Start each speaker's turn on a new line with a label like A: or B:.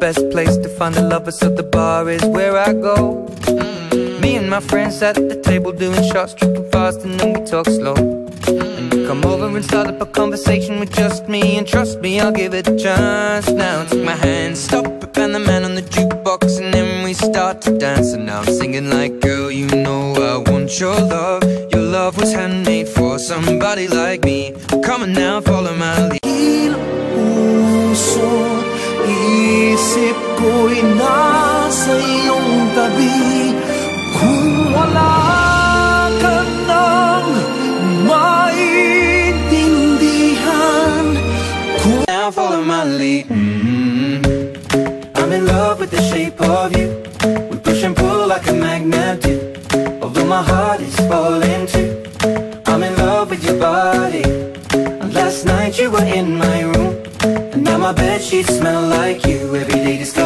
A: best place to find a lover, so the bar is where I go. Me and my friends at the table doing shots, tripping fast, and then we talk slow. And you come over and start up a conversation with just me, and trust me, I'll give it a chance. Now take my hand, stop it, and the man on the jukebox, and then we start to dance. And now I'm singing like, girl, you know I want your love. Your love was handmade for somebody like me. Come on now, follow my lead.
B: Puso, isip ko'y nasa iyong tabi. Kung wala ka nang maintindihan.
A: Now follow my lead. I'm in love with the shape of you. We push and pull like a magnet do. Although my heart is falling too, I'm in love with your body. And last night you were in my room, and now my bedsheets smell like you. Every day just